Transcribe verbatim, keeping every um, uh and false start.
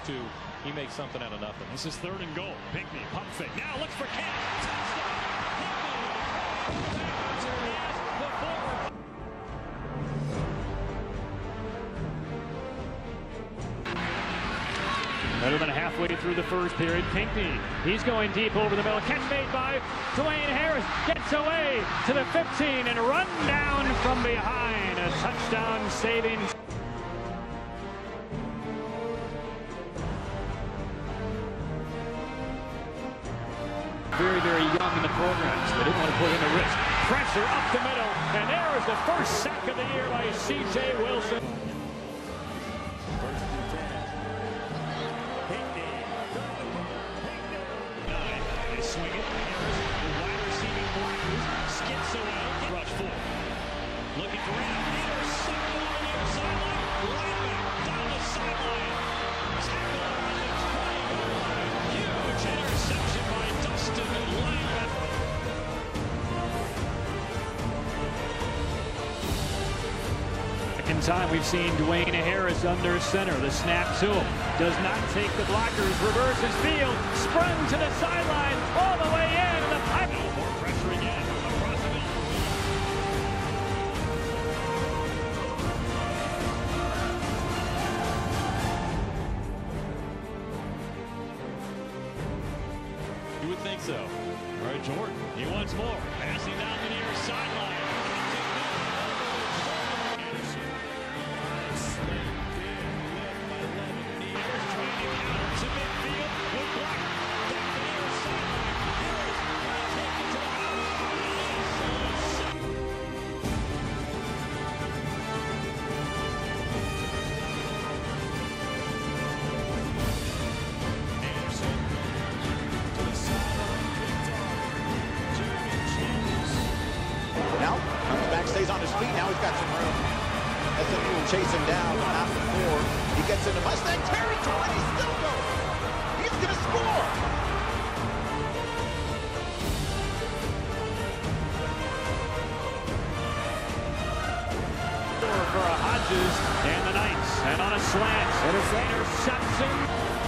Two, he makes something out of nothing. This is third and goal. Pinkney, pump fake. Now looks for Kent. Better than halfway through the first period. Pinkney, he's going deep over the middle. Catch made by Dwayne Harris. Gets away to the fifteen and run down from behind. A touchdown saving. Very, very young in the program, so they didn't want to put in the risk. Pressure up the middle, and there is the first sack of the year by C J Wilson. They swing it. Wide receiving blockers. Skips away. Rush four. Looking for it. Near sideline, near sideline. Right back down the sideline. Tackle on the twenty. Huge interception by Dustin Lyman. Second time we've seen Dwayne Harris under center. The snap to him. Does not take the blockers. Reverses field. Sprung to the sideline. All the way in. The pipe. More pressure again. Across the middle. You would think so. All right, Jordan. He wants more. Passing down the near sideline. Now, comes back, stays on his feet. Now he's got some room. S M U will chase him down out the four. He gets into Mustang territory. He's still going. He's going to score. For a Hodges and the Knights. And on a slant. Interception.